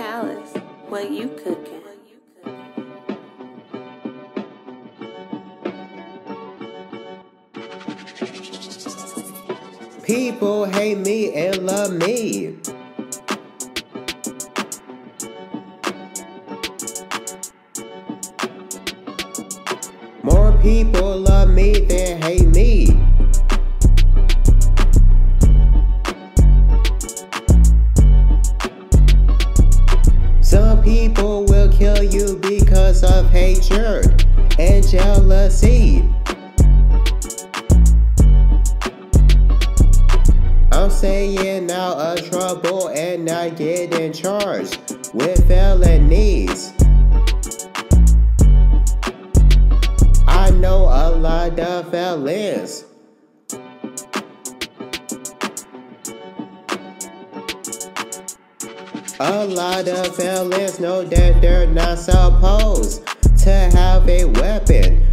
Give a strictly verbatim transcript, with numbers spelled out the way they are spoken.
Palace, what you cooking? People hate me and love me. More people love me than hate me. Some people will kill you because of hatred and jealousy. I'm staying out of trouble and not getting charged with felonies. I know a lot of felons. A lot of felons know that they're not supposed to have a weapon,